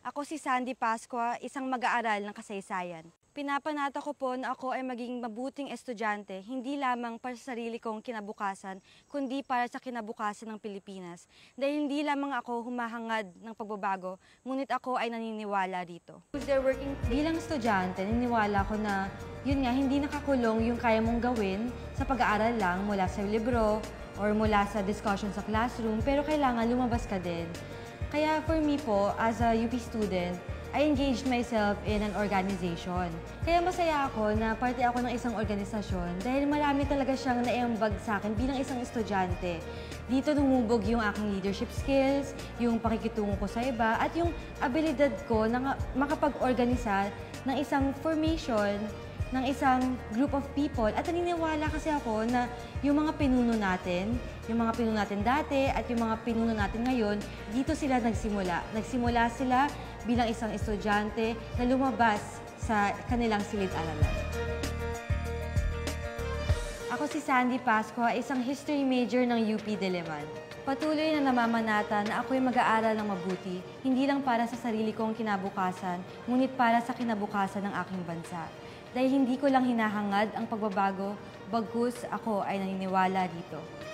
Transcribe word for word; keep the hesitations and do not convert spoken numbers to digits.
Ako si Sandy Pascua, isang mag-aaral ng kasaysayan. Pinapanata ko po na ako ay maging mabuting estudyante, hindi lamang para sa sarili kong kinabukasan, kundi para sa kinabukasan ng Pilipinas. Dahil hindi lamang ako humahangad ng pagbabago, ngunit ako ay naniniwala dito. Working... Bilang estudyante, naniniwala ko na yun nga, hindi nakakulong yung kaya mong gawin sa pag-aaral lang mula sa libro or mula sa discussion sa classroom, pero kailangan lumabas ka din. Kaya for me po, as a U P student, I engaged myself in an organization. Kaya masaya ako na parte ako ng isang organisasyon dahil marami talaga siyang naiambag sa akin bilang isang estudyante. Dito lumubog yung aking leadership skills, yung pakikitungo ko sa iba, at yung abilidad ko na makapag-organisa ng isang formation ng isang group of people. At naniniwala kasi ako na yung mga pinuno natin, yung mga pinuno natin dati at yung mga pinuno natin ngayon, dito sila nagsimula. Nagsimula sila bilang isang estudyante na lumabas sa kanilang silid-aralan. Ako si Sandy Pascua, isang history major ng U P Diliman. Patuloy na namamanata na ako'y mag-aaral ng mabuti, hindi lang para sa sarili kong kinabukasan, ngunit para sa kinabukasan ng aking bansa. Dahil hindi ko lang hinahangad ang pagbabago, bagkus ako ay naniniwala dito.